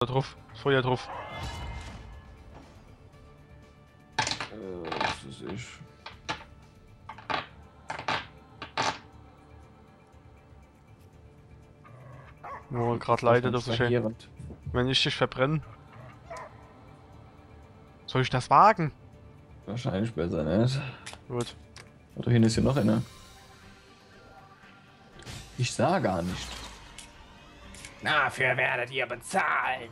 drauf. Feuer drauf. Das ist ich. Wo er gerade leidet, das ist schön. Verheerend. Wenn ich dich verbrenne. Soll ich das wagen? Wahrscheinlich besser nicht. Gut. Oder hin ist hier noch eine. Ich sah gar nicht. Dafür werdet ihr bezahlen.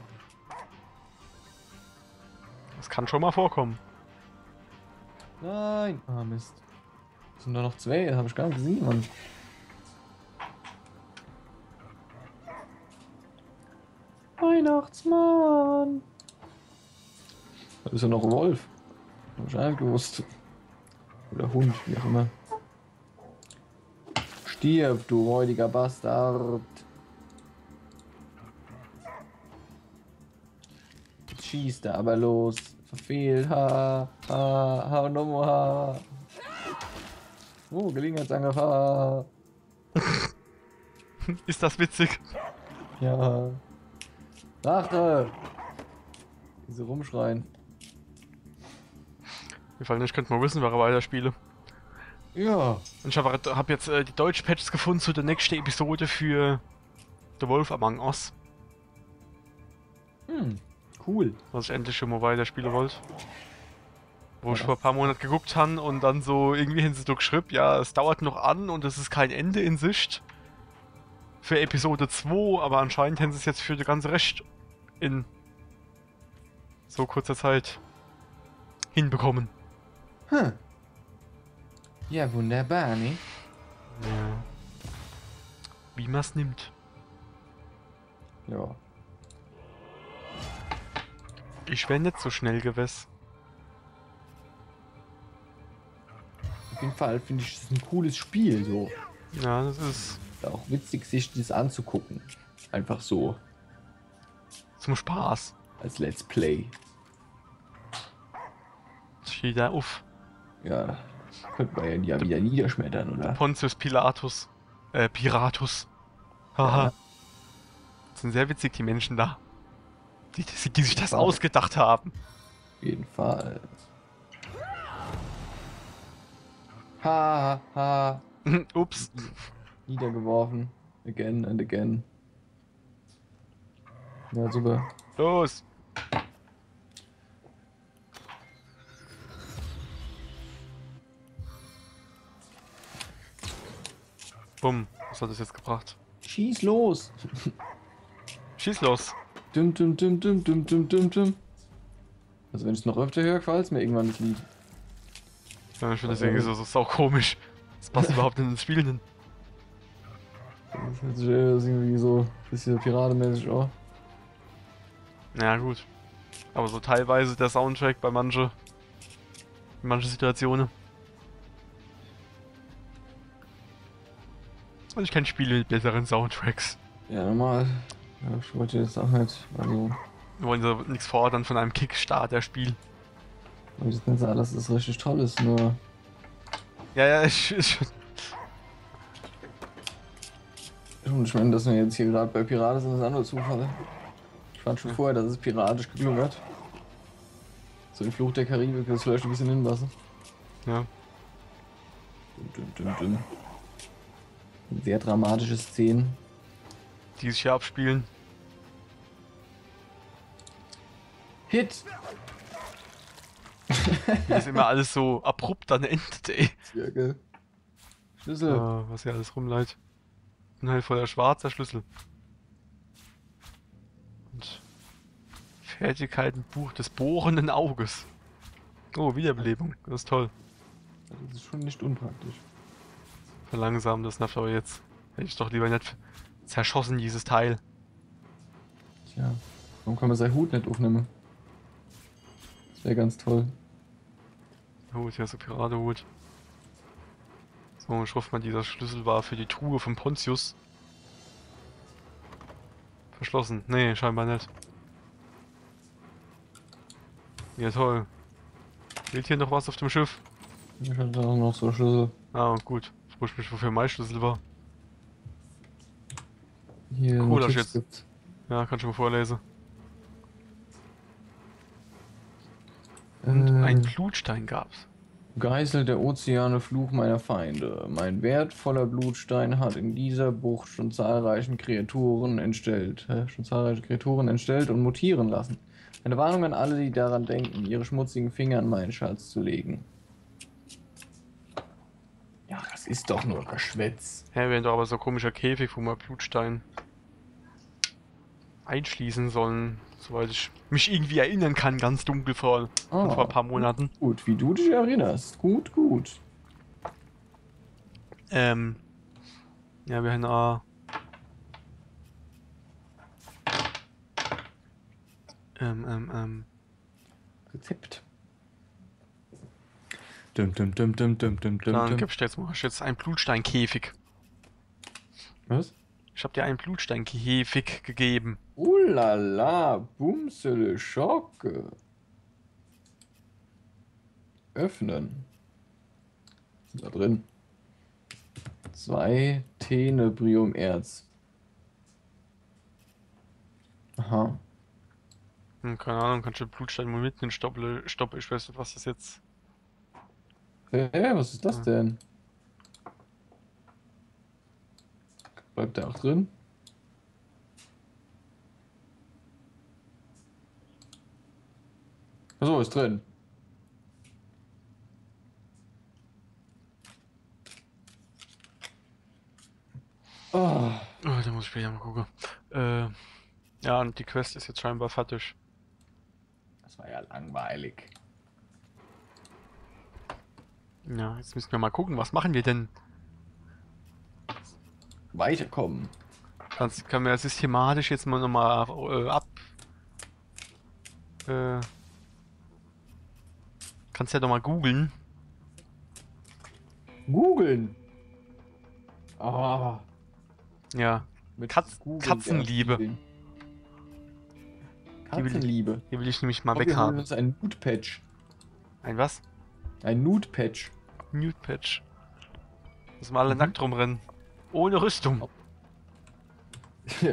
Das kann schon mal vorkommen. Nein. Ah, Mist. Es sind da noch zwei, das habe ich gar nicht gesehen, Mann. Weihnachtsmann. Da ist ja noch ein Wolf. Hab ich auch gewusst. Oder Hund, wie auch immer. Stirb, du räudiger Bastard. Jetzt schießt er aber los. Verfehlt. Ha, ha, ha, nochmal, ha. Oh, Gelegenheitsangriff, ha. Ist das witzig? Ja. Rache! Diese rumschreien. Mir fallen nicht, könnte man wissen, wer weiterspiele. Ja. Und ich habe jetzt die Deutsch-Patches gefunden zu der nächsten Episode für The Wolf Among Us. Cool. Was ich endlich schon mal weiterspielen wollte. Wo ich Ja. vor ein paar Monaten geguckt habe und dann so irgendwie hin so geschrieben, ja, es dauert noch an und es ist kein Ende in Sicht. Für Episode 2, aber anscheinend haben sie es jetzt für die ganze Rest in so kurzer Zeit hinbekommen. Hm. Ja, wunderbar, ne? Ja. Wie man es nimmt. Ja. Ich wäre nicht so schnell gewesen. Auf jeden Fall finde ich es ein cooles Spiel, so. Ja, das ist Auch witzig, sich das anzugucken. Einfach so. zum Spaß. Als Let's Play. Steht da auf. Ja. Könnte man ja wieder niederschmettern, oder? Pontius Pilatus. Piratus. Haha. Ja. Das sind sehr witzig, die Menschen da. Die sich das ausgedacht haben. Auf jeden Fall. Ha, ha. Ups. Niedergeworfen. Again and again. Ja, super. Los. Bumm. Was hat das jetzt gebracht? Schieß los! Schieß los. Dum, dum, dum, dum, dum, dum, dum, dum. Also wenn ich es noch öfter höre, gefällt es mir irgendwann das Lied. Ja, ich finde das irgendwie so sau komisch. Das passt überhaupt nicht ins Spiel hin. Das hört sich irgendwie so ein bisschen piratenmäßig auch. Ja, gut. Aber so teilweise der Soundtrack bei manchen Situationen. Also ich kenne Spiele mit besseren Soundtracks. Ja, normal. Ja, ich wollte jetzt auch nicht. Also, Wir wollen so nichts fordern von einem Kickstarter-Spiel. ich jetzt nicht sagen, dass das richtig toll ist, nur. Ja, Und ich meine, dass wir jetzt hier gerade bei Piraten sind, ist ein anderer Zufall. Ich fand schon vorher, dass es piratisch geklungen hat. So im Fluch der Karibik, das vielleicht ein bisschen hinlassen. ja. Dum, dum, dum, dum. Sehr dramatische Szenen. Die sich hier abspielen. Hit! Wie das immer alles so abrupt dann endet, ey. Zirkel. Schlüssel. Was hier alles rumleitet. Ein halt voller schwarzer Schlüssel. Und Fertigkeitenbuch des bohrenden Auges. Oh, Wiederbelebung. Das ist toll. Das ist schon nicht unpraktisch. Verlangsamen, das nervt aber jetzt. Hätte ich doch lieber nicht zerschossen, dieses Teil. Tja, warum kann man seinen Hut nicht aufnehmen? Das wäre ganz toll. Hut, hier ist der Piratehut. So, ich hoffe mal, dieser Schlüssel war für die Truhe von Pontius. Verschlossen. Nee, scheinbar nicht. Ja, toll. Fehlt hier noch was auf dem Schiff? Ich hatte auch noch so Schlüssel. Ah, gut. Freu ich mich, wofür mein Schlüssel war. Hier Cooler Notiz Shit. gibt. Ja, kann ich mal vorlesen. Und ein Blutstein gab's. Geißel der Ozeane, Fluch meiner Feinde. Mein wertvoller Blutstein hat in dieser Bucht schon zahlreiche Kreaturen entstellt. Und mutieren lassen. Eine Warnung an alle, die daran denken, ihre schmutzigen Finger an meinen Schatz zu legen. Ja, das ist doch nur Geschwätz. Hä, wäre doch aber so ein komischer Käfig, wo man Blutstein einschließen sollen, soweit ich mich irgendwie erinnern kann, ganz dunkel von vor ein paar Monaten. Gut, wie du dich erinnerst. Gut, gut. Ja, wir haben Rezept. Dann gibst du jetzt einen Blutsteinkäfig. Was? Ich hab dir einen Blutsteinkäfig gegeben. Ulala, Bumsele, Schocke. Öffnen. Da drin. 2 Tenebriumerz. Aha. Keine Ahnung, kannst du den Blutstein mal mitnehmen? Stopp, ich weiß nicht, was das jetzt. Was ist das denn? Bleibt der auch drin? Achso, ist drin. Oh. Oh, da muss ich später mal gucken. Ja, und die Quest ist jetzt scheinbar fertig. Das war ja langweilig. Ja, jetzt müssen wir mal gucken, was machen wir denn? Weiterkommen. Kannst können wir systematisch jetzt mal nochmal kannst ja doch mal googeln. Googeln. Ah. Ja. Mit Katzenliebe. Katzenliebe. Die will ich nämlich mal Wir holen weghaben. uns ein Nude-Patch. Ein was? Ein Nude-Patch. Nude Patch. Dass wir alle nackt rumrennen. Ohne Rüstung. Ja.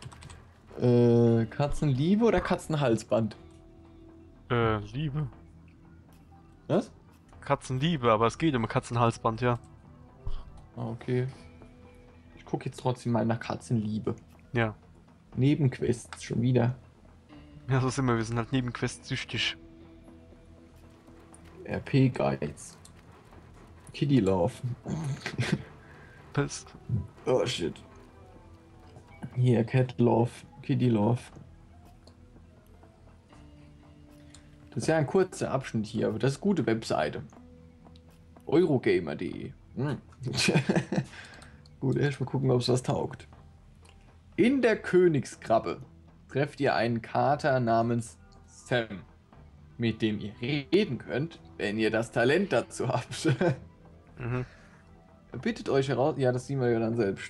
Katzenliebe oder Katzenhalsband? Liebe. Was? Katzenliebe, aber es geht um Katzenhalsband, ja. Ah, okay. Ich gucke jetzt trotzdem mal nach Katzenliebe. Ja. Nebenquests schon wieder. Ja, so sind wir sind halt Nebenquests süchtig. RP-Guides. Kitty Love. Pest. Oh shit. Hier, Cat Love. Kitty Love. Das ist ja ein kurzer Abschnitt hier, aber das ist gute Webseite. Eurogamer.de. Gut, erstmal gucken, ob es was taugt. In der Königskrabbe trefft ihr einen Kater namens Sam, mit dem ihr reden könnt, wenn ihr das Talent dazu habt. Mhm. Er bittet euch heraus. Ja, das sehen wir ja dann selbst.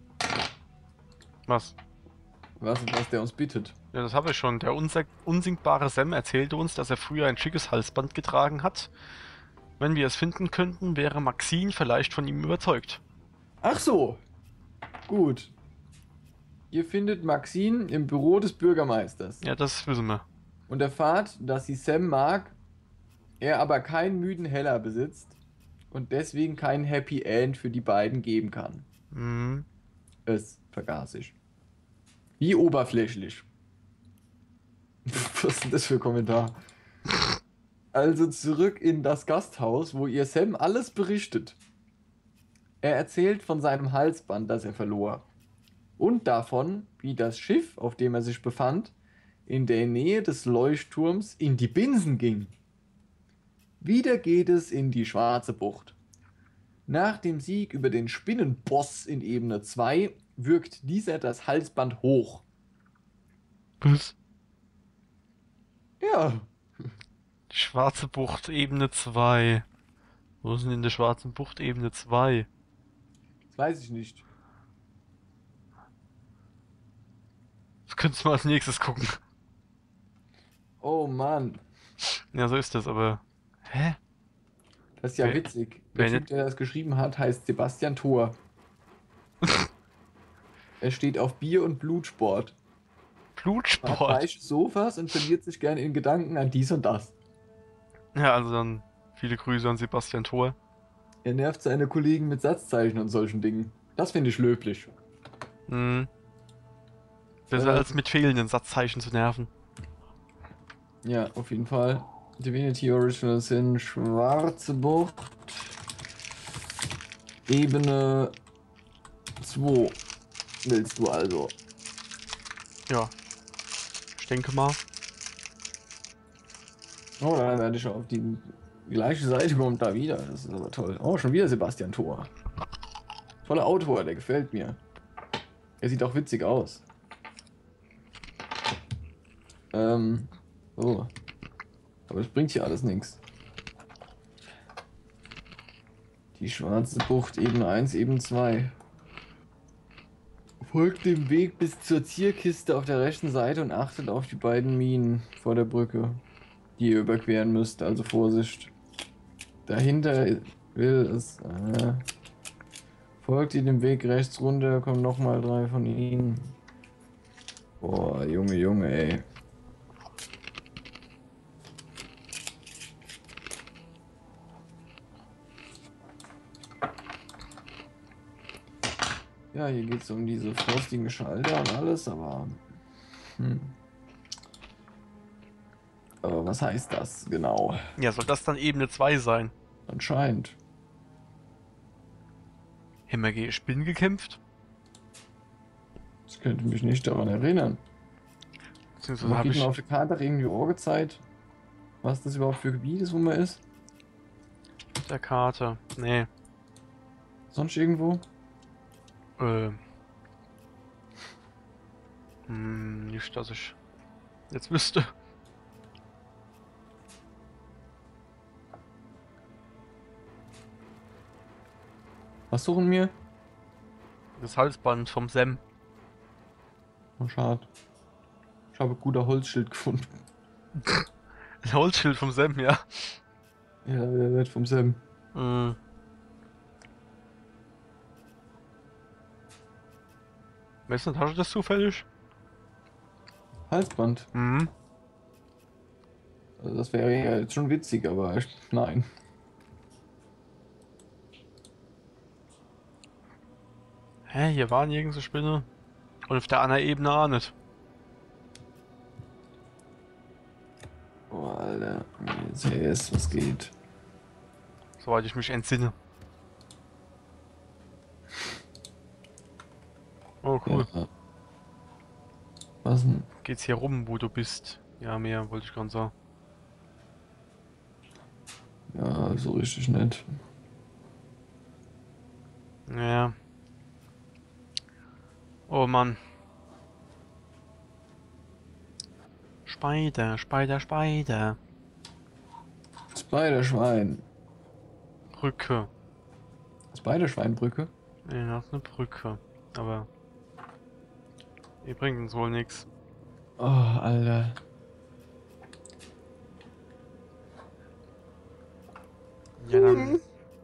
Was? Was der uns bittet. Ja, das habe ich schon. Der unsinkbare Sam erzählte uns, dass er früher ein schickes Halsband getragen hat. Wenn wir es finden könnten, wäre Maxine vielleicht von ihm überzeugt. Ach so. Gut. Ihr findet Maxine im Büro des Bürgermeisters. Ja, das wissen wir. Und erfahrt, dass sie Sam mag, er aber keinen müden Heller besitzt und deswegen kein Happy End für die beiden geben kann. Mhm. Es vergaß ich. Wie oberflächlich. Was ist denn das für ein Kommentar? Also zurück in das Gasthaus, wo ihr Sam alles berichtet. Er erzählt von seinem Halsband, das er verlor. Und davon, wie das Schiff, auf dem er sich befand, in der Nähe des Leuchtturms in die Binsen ging. Wieder geht es in die Schwarze Bucht. Nach dem Sieg über den Spinnenboss in Ebene 2 wirkt dieser das Halsband hoch. Was? Ja, Schwarze Bucht, Ebene 2. Wo ist denn in der Schwarzen Bucht Ebene 2? das weiß ich nicht. Das könntest du mal als nächstes gucken. Oh Mann, Ja, so ist das, aber... Hä? das ist ja Wer- witzig. wer Der Typ, nicht- der das geschrieben hat, heißt Sebastian Thor. Er steht auf Bier- und Blutsport. Hat Blutsport? weiche Sofas und verliert sich gerne in Gedanken an dies und das. Ja, also dann viele Grüße an Sebastian Thor. Er nervt seine Kollegen mit Satzzeichen und solchen Dingen. Das finde ich löblich. Mhm. Besser als mit fehlenden Satzzeichen zu nerven. Ja, auf jeden Fall. Divinity Original Sin, Schwarze Bucht. Ebene 2 willst du also. Ja, ich denke mal. Oh, dann werde ich auf die gleiche Seite kommt da wieder. Das ist aber toll. Oh, schon wieder Sebastian Thor. Toller Autor, der gefällt mir. Er sieht auch witzig aus. So. Aber es bringt hier alles nichts. Die Schwarze Bucht, Ebene 1, Ebene 2. Folgt dem Weg bis zur Zierkiste auf der rechten Seite und achtet auf die beiden Minen vor der Brücke, die ihr überqueren müsst. Also Vorsicht. Dahinter will es. Folgt ihr dem Weg rechts runter, kommen nochmal 3 von ihnen. Boah, Junge, Junge, ey. Ja, hier geht es um diese frostigen Schalter und alles, aber... Aber was heißt das genau? Ja, soll das dann Ebene 2 sein? Anscheinend. Haben wir gegen Spinnen gekämpft? Ich könnte mich nicht daran erinnern. Beziehungsweise Man habe kriegt ich man auf der Karte auch irgendwie vorgezeigt, was das überhaupt für Gebiet ist, wo man ist. der Karte. Nee. Sonst irgendwo? Nicht, dass ich jetzt wüsste. Was suchen wir? Das Halsband vom Sam. Oh, schade. Ich habe ein guter Holzschild gefunden. Das Holzschild vom Sam, ja. Ja, der wird vom Sam. Mhm. Wessen Tasche das zufällig? Halsband. Mhm. Also das wäre ja jetzt schon witzig, aber nein. Hä, hier waren irgendeine Spinne. Und auf der anderen Ebene auch nicht. Oh, Alter. CS, was geht? Soweit ich mich entsinne. Oh, cool. Ja. Was denn? Geht's hier rum, wo du bist? Ja, mehr wollte ich gerade sagen. Ja, so richtig nett. Ja. Oh Mann. Spider, Spider, Spider. Spiderschwein. Brücke. Spiderschweinbrücke? Nee, das ist eine Brücke. Aber die bringt uns wohl nichts. Oh, Alter. Ja, dann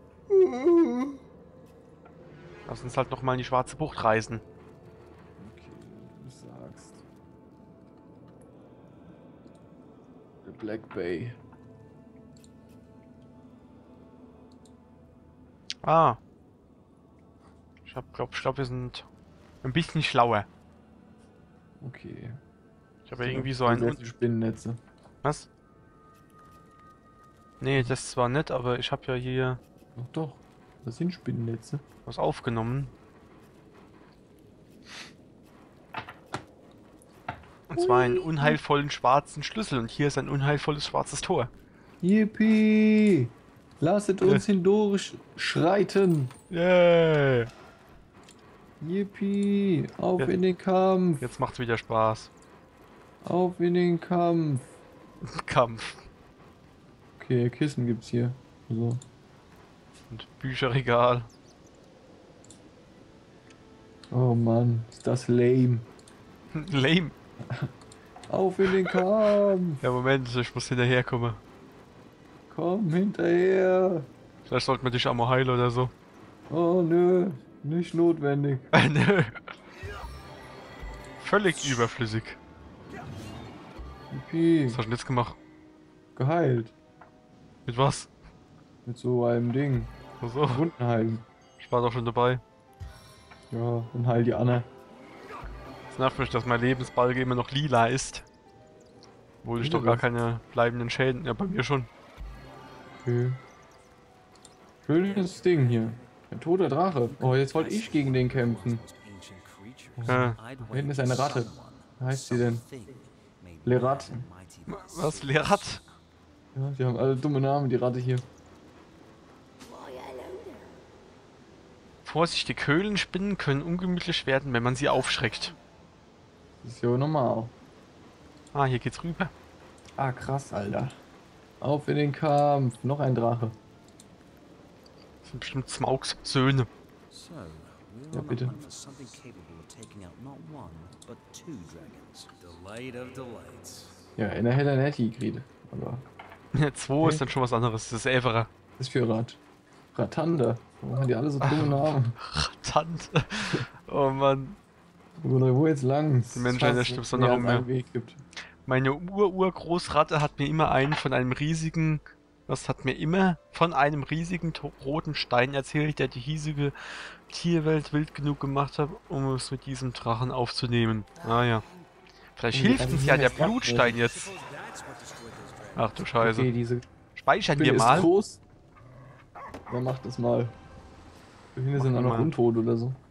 lass uns halt noch mal in die Schwarze Bucht reisen. Okay, du sagst. The Black Bay. Ah. Ich glaub, wir sind ein bisschen schlauer. Okay. Ich habe ja irgendwie so ein... Spinnennetze. Was? Nee, das zwar nicht, aber ich habe ja hier Ach doch, das sind Spinnennetze. was aufgenommen. Und zwar einen unheilvollen schwarzen Schlüssel. Und hier ist ein unheilvolles schwarzes Tor. Yippie! Lasset uns hindurch schreiten! Yeah! Yippie! Auf Ja. in den Kampf! Jetzt macht's wieder Spaß. Auf in den Kampf! Kampf. Okay, Kissen gibt's hier. So. Und Bücherregal. Oh Mann, ist das lame. Lame. Auf in den Kampf! Ja, Moment, ich muss hinterherkommen. Komm hinterher! Vielleicht sollten wir dich einmal heilen oder so. Oh nö, nicht notwendig. Nö. Völlig überflüssig. Yippie! Was hast du denn jetzt gemacht? Geheilt. Mit was? Mit so einem Ding. Achso, Wunden heilen. ich war doch schon dabei. Ja, dann heil die Anne. Es nervt mich, dass mein Lebensbalge immer noch lila ist. Obwohl ich Wieso doch gar das? keine bleibenden Schäden. Ja, bei mir schon. Okay. Schönes Ding hier. Ein toter Drache. Oh, jetzt wollte ich gegen den kämpfen. Da hinten ist eine Ratte. Wie heißt sie denn? Lerat. Was? Lerat? Ja, die haben alle dumme Namen, die Ratte hier. Vorsichtig, Höhlenspinnen können ungemütlich werden, wenn man sie aufschreckt. Das ist ja normal. Ah, hier geht's rüber. Ah, krass, Alter. Auf in den Kampf. Noch ein Drache. Das sind bestimmt Smaugs Söhne. Ja, bitte. Ja, einer hätte er nicht gekriegt. Aber 2 ist dann schon was anderes. Das ist Everer. das ist für Rat. Ratanda. Warum haben die alle so dumme Namen? Ratant. Oh Mann. Oder wo jetzt lang? Die Menschheit, der stimmt Sonderung mehr. Einen Weg gibt. Meine Urgroßratte hat mir immer einen von einem riesigen... Was hat mir immer von einem riesigen roten Stein erzählt, der die hiesige Tierwelt wild genug gemacht hat, um es mit diesem Drachen aufzunehmen. Ah ja. Vielleicht hilft uns ja der Blutstein jetzt. Ach du Scheiße. Okay, diese Speichern Spinne wir ist mal. groß. Wer macht das mal? Die sind auch noch mal. untot oder so.